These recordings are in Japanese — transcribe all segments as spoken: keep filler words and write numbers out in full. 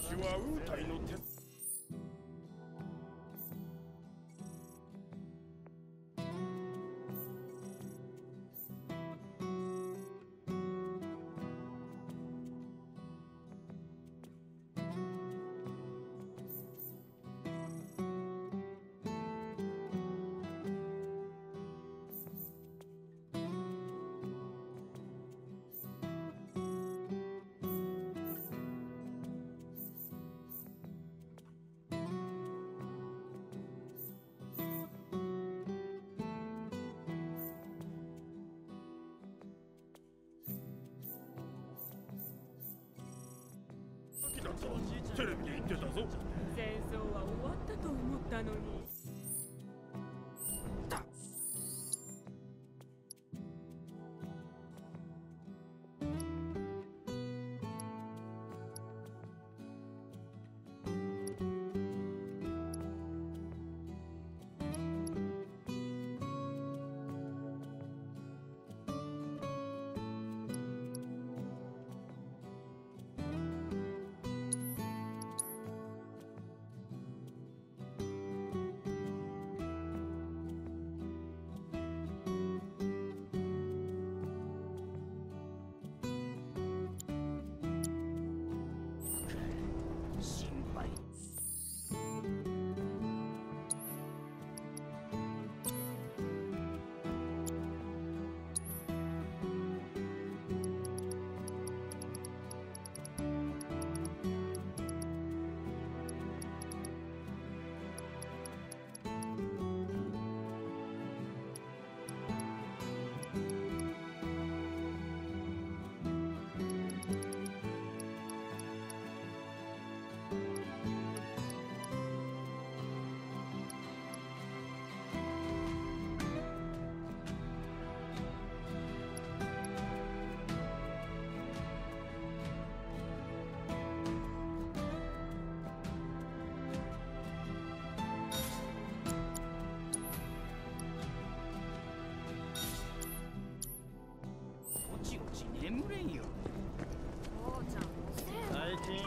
私はウータイの手。テレビで言ってたぞ。 戦争は終わったと思ったのに。 眠れんよ。 父ちゃんもせえ。 最近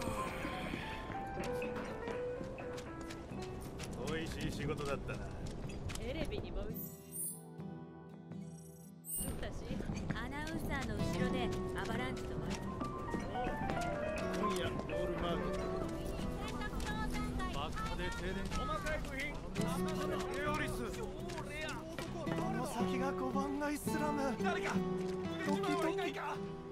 おいしい仕事だったな。 テレビにも映ったし、 アナウンサーの後ろでアバランチとは今夜オールマーケット爆破で停電。細かい部品エオリス。 この先がごばんがイスラム。 誰かドキドキ。